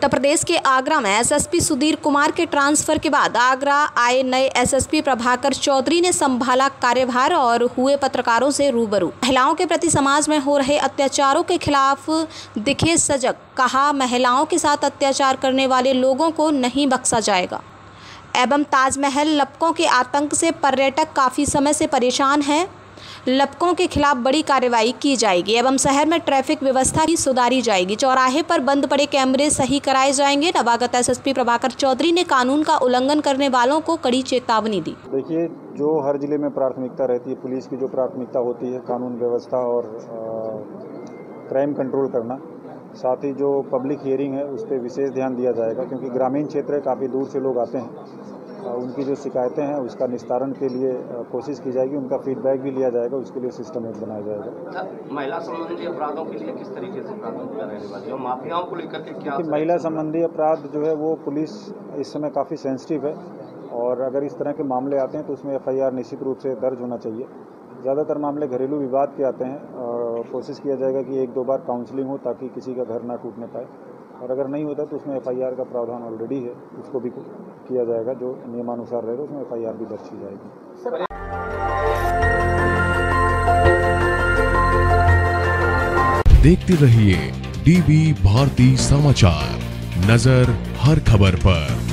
उत्तर प्रदेश के आगरा में एसएसपी सुधीर कुमार के ट्रांसफर के बाद आगरा आए नए एसएसपी प्रभाकर चौधरी ने संभाला कार्यभार और हुए पत्रकारों से रूबरू। महिलाओं के प्रति समाज में हो रहे अत्याचारों के खिलाफ दिखे सजग। कहा, महिलाओं के साथ अत्याचार करने वाले लोगों को नहीं बख्शा जाएगा। एवं ताजमहल लपकों के आतंक से पर्यटक काफ़ी समय से परेशान हैं। लपकों के खिलाफ बड़ी कार्रवाई की जाएगी एवं शहर में ट्रैफिक व्यवस्था भी सुधारी जाएगी। चौराहे पर बंद पड़े कैमरे सही कराए जाएंगे। नवागत एसएसपी प्रभाकर चौधरी ने कानून का उल्लंघन करने वालों को कड़ी चेतावनी दी। देखिए, जो हर जिले में प्राथमिकता रहती है, पुलिस की जो प्राथमिकता होती है कानून व्यवस्था और क्राइम कंट्रोल करना, साथ ही जो पब्लिक हियरिंग है उस पर विशेष ध्यान दिया जाएगा, क्योंकि ग्रामीण क्षेत्र काफ़ी दूर से लोग आते हैं। उनकी जो शिकायतें हैं उसका निस्तारण के लिए कोशिश की जाएगी, उनका फीडबैक भी लिया जाएगा, उसके लिए सिस्टम एक बनाया जाएगा। महिला संबंधी अपराधों के लिए किस तरीके से प्राथमिकता रहने वाली है और माफियाओं को लेकर के क्या? महिला संबंधी अपराध जो है वो पुलिस इस समय काफ़ी सेंसिटिव है, और अगर इस तरह के मामले आते हैं तो उसमें FIR निश्चित रूप से दर्ज होना चाहिए। ज़्यादातर मामले घरेलू विवाद के आते हैं, और कोशिश किया जाएगा कि 1-2 बार काउंसलिंग हो ताकि किसी का घर ना टूटने पाए, और अगर नहीं होता तो उसमें FIR का प्रावधान ऑलरेडी है, उसको भी किया जाएगा। जो नियमानुसार रहेगा उसमें FIR भी दर्ज की जाएगी। देखते रहिए DB भारती समाचार, नजर हर खबर पर।